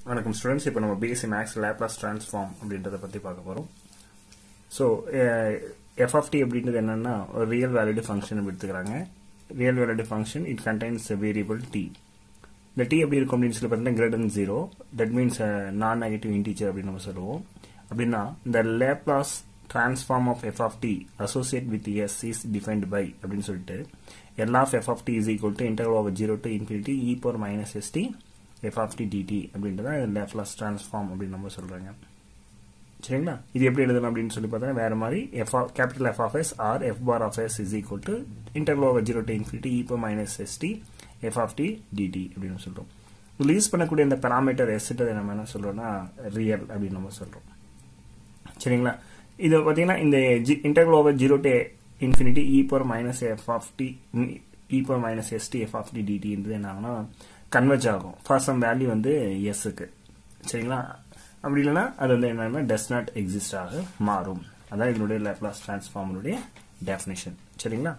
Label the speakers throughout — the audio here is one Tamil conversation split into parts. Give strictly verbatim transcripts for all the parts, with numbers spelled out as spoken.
Speaker 1: வணக்கம் ஸ்டூடெண்ட்ஸ். இப்போ நம்ம B.Sc மேக்ஸ் லேப்லாஸ் ட்ரான்ஸ்ஃபார்ம் அப்படின்றத பற்றி பார்க்க போகிறோம். ஸோ எஃப் ஆஃப் டி அப்படின்றது என்னென்னா ஒரு ரியல் வேலிடு ஃபங்க்ஷன் எடுத்துக்கிறாங்க. Real valued function it contains variable t. இந்த டி எப்படி இருக்கும் அப்படின்னு சொல்லி பார்த்தீங்கன்னா greater than zero, that means non negative integer அப்படின்னு நம்ம சொல்லுவோம். அப்படின்னா இந்த Laplace transform of f of t associate with s is defined by அப்படின்னு சொல்லிட்டு L of f of t is equal to integral over zero to infinity e power minus st f of t dt அப்படின்றத லேப்லாஸ் ட்ரான்ஸ்ஃபார்ம் அப்படின்னு நம்ம சொல்றாங்க. சரிங்களா? இது எப்படி எழுதணும் அப்படின்னு சொல்லி பார்த்தா வேற மாதிரி f of capital F of s or f bar of s is equal to integral over zero to infinity e power minus st f of t dt அப்படின்னு சொல்றோம். இதுல யூஸ் பண்ணக்கூடிய இந்த பாராமீட்டர் s ன்றது நம்ம என்ன சொல்றோம்னா ரியல் அப்படின்னு நம்ம சொல்றோம். சரிங்களா? இது பாத்தீங்கன்னா இந்த integral over zero to infinity e power minus f of t e power minus st f of t dt ன்றது என்னன்னா கன்வர்ஜ் ஆகும் ஃபார் சம் வேல்யூ வந்து s க்கு. சரிங்களா? அப்படி இல்லனா அது வந்து என்னன்னா does not exist ஆக மாறும். அதான் இதனுடைய லாப்லாஸ் ட்ரான்ஸ்ஃபார்முடைய டெஃபினிஷன். சரிங்களா?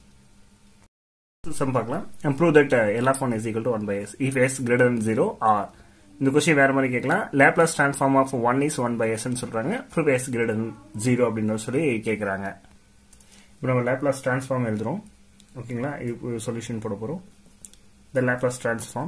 Speaker 1: சம் பார்க்கலாம். prove that L of one is equal to one by s if s greater than zero or இந்த क्वेश्चन வேற மாதிரி கேட்கலாம். Laplace transform of one is one by s ன்னு சொல்றாங்க. prove s greater than zero அப்படினு சொல்லி கேக்குறாங்க. இப்போ நம்ம லாப்லாஸ் ட்ரான்ஸ்ஃபார்ம் எழுதுறோம். ஓகேங்களா? இது சொல்யூஷன் போட போறோம். the Laplace transform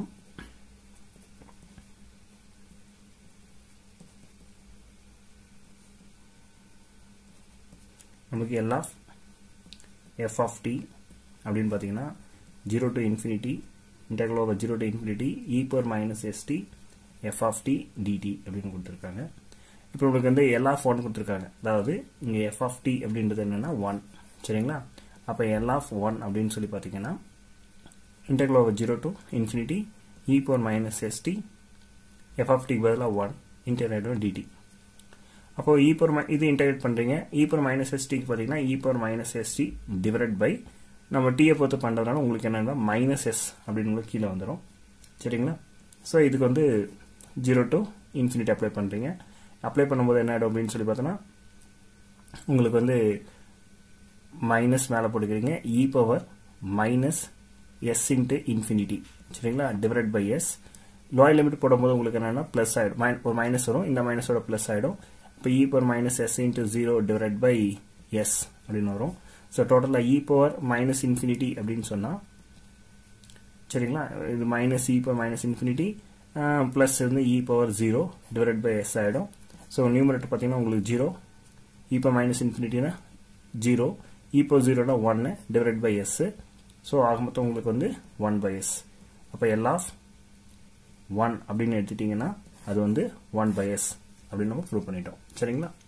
Speaker 1: நமக்கு L of f of t அப்படினு பாத்தீங்கன்னா zero to infinity integral over zero to infinity e power minus st f of t dt அப்படினு கொடுத்திருக்காங்க. இப்போ உங்களுக்கு வந்து L of one கொடுத்திருக்காங்க. அதாவது இங்க f of t அப்படின்றது என்னன்னா one. சரிங்களா? அப்ப L of one அப்படினு சொல்லி பாத்தீங்கன்னா integral over zero to infinity e power minus st f of t பதிலா one integrate dt. அப்போ e power இது இன்டகிரேட் பண்றீங்க. e power minus st க்கு பாத்தீங்கன்னா e power minus st divided by நம்ம t ஐ பொறுத்து பண்றதால உங்களுக்கு என்னன்னா minus s அப்படினு உங்களுக்கு கீழ வந்துரும். சரிங்களா? சோ இதுக்கு வந்து zero to infinity அப்ளை பண்றீங்க. அப்ளை பண்ணும்போது என்ன ஆகும் அப்படினு சொல்லி பார்த்தனா உங்களுக்கு வந்து மைனஸ் மேல போடுறீங்க e power minus s into infinity. சரிங்களா? divided by s. Lower limit போடும்போது உங்களுக்கு என்னன்னா பிளஸ் ஆயிடும். ஒரு மைனஸ் வரும். இந்த மைனஸோட பிளஸ் ஆயிடும். அப்ப e power minus s into zero divided by s அப்படினு வரும். சோ டோட்டலா e power minus infinity அப்படினு சொன்னா சரிங்களா? இது minus e power minus infinity plus வந்து e power zero divided by s ஆயிடும். சோ நியூமரேட்டர் பாத்தீங்கன்னா உங்களுக்கு zero, e power minus infinity னா zero, e power zero னா one divided by s. So ஆக மொத்தம் உங்களுக்கு வந்து one by s. அப்ப L of one அப்படினு எடுத்துட்டீங்கன்னா அது வந்து one by s அப்படி நம்ம ப்ரூவ் பண்ணிட்டோம். சரிங்களா?